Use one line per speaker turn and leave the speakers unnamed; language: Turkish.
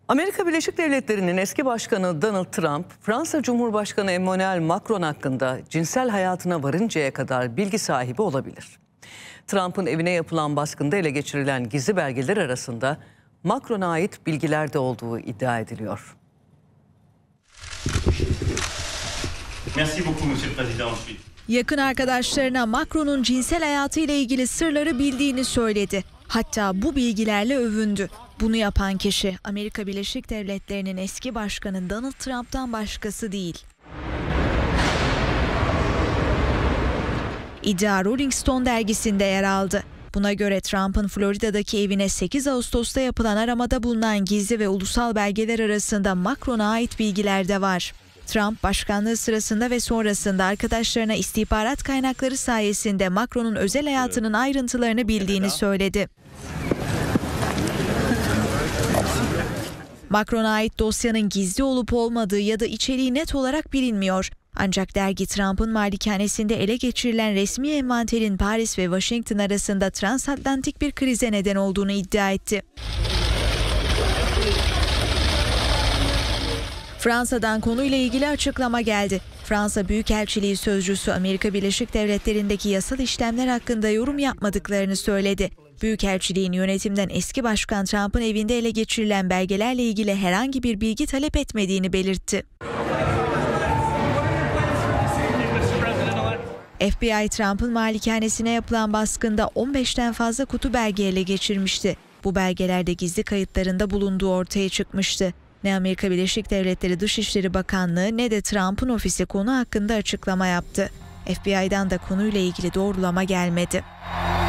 Amerika Birleşik Devletleri'nin eski başkanı Donald Trump, Fransa Cumhurbaşkanı Emmanuel Macron hakkında cinsel hayatına varıncaya kadar bilgi sahibi olabilir. Trump'ın evine yapılan baskında ele geçirilen gizli belgeler arasında Macron'a ait bilgiler de olduğu iddia ediliyor.
Yakın arkadaşlarına Macron'un cinsel hayatıyla ilgili sırları bildiğini söyledi. Hatta bu bilgilerle övündü. Bunu yapan kişi Amerika Birleşik Devletleri'nin eski başkanı Donald Trump'tan başkası değil. İddia Rolling Stone dergisinde yer aldı. Buna göre Trump'ın Florida'daki evine 8 Ağustos'ta yapılan aramada bulunan gizli ve ulusal belgeler arasında Macron'a ait bilgiler de var. Trump başkanlığı sırasında ve sonrasında arkadaşlarına istihbarat kaynakları sayesinde Macron'un özel hayatının ayrıntılarını bildiğini söyledi. Macron'a ait dosyanın gizli olup olmadığı ya da içeriği net olarak bilinmiyor. Ancak dergi Trump'ın malikanesinde ele geçirilen resmi envanterin Paris ve Washington arasında transatlantik bir krize neden olduğunu iddia etti. Fransa'dan konuyla ilgili açıklama geldi. Fransa Büyükelçiliği sözcüsü Amerika Birleşik Devletleri'ndeki yasal işlemler hakkında yorum yapmadıklarını söyledi. Büyükelçiliğin yönetimden eski başkan Trump'ın evinde ele geçirilen belgelerle ilgili herhangi bir bilgi talep etmediğini belirtti. FBI Trump'ın malikanesine yapılan baskında 15'ten fazla kutu belge ele geçirmişti. Bu belgelerde gizli kayıtlarında bulunduğu ortaya çıkmıştı. Ne Amerika Birleşik Devletleri Dışişleri Bakanlığı ne de Trump'ın ofisi konu hakkında açıklama yaptı. FBI'dan da konuyla ilgili doğrulama gelmedi.